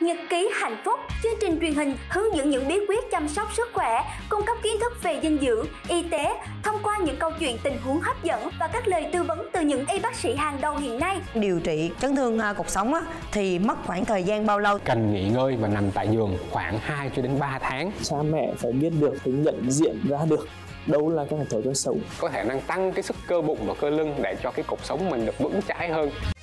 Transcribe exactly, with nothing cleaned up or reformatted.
Nhật ký hạnh phúc, chương trình truyền hình hướng dẫn những bí quyết chăm sóc sức khỏe, cung cấp kiến thức về dinh dưỡng, y tế thông qua những câu chuyện tình huống hấp dẫn và các lời tư vấn từ những y bác sĩ hàng đầu hiện nay. Điều trị chấn thương cột sống á, thì mất khoảng thời gian bao lâu? Cần nghỉ ngơi và nằm tại giường khoảng hai cho đến ba tháng. Cha mẹ phải biết được, phải nhận diện ra được đâu là cái thói quen xấu. Có khả năng tăng cái sức cơ bụng và cơ lưng để cho cái cột sống mình được vững chãi hơn.